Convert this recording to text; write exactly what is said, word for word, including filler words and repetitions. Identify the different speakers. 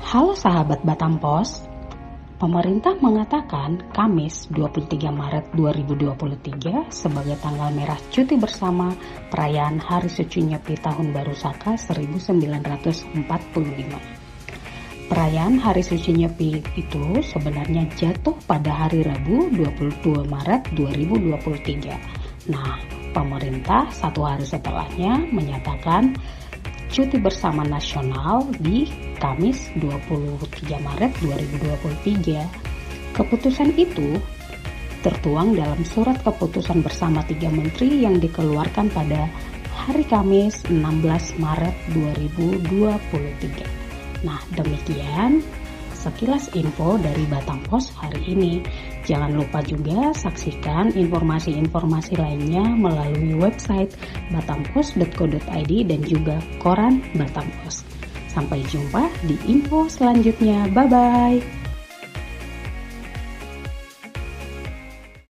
Speaker 1: Halo sahabat Batam Pos, pemerintah mengatakan Kamis dua puluh tiga Maret dua ribu dua puluh tiga sebagai tanggal merah cuti bersama perayaan Hari Suci Nyepi Tahun Baru Saka seribu sembilan ratus empat puluh lima. Perayaan Hari Suci Nyepi itu sebenarnya jatuh pada hari Rabu dua puluh dua Maret dua ribu dua puluh tiga. Nah, pemerintah satu hari setelahnya menyatakan cuti bersama nasional di Kamis dua puluh tiga Maret dua ribu dua puluh tiga. Keputusan itu tertuang dalam surat keputusan bersama tiga menteri yang dikeluarkan pada hari Kamis enam belas Maret dua ribu dua puluh tiga. Nah, demikian sekilas info dari Batam Pos hari ini. Jangan lupa juga saksikan informasi-informasi lainnya melalui website batampos dot co dot i d dan juga koran Batam Pos. Sampai jumpa di info selanjutnya. Bye-bye.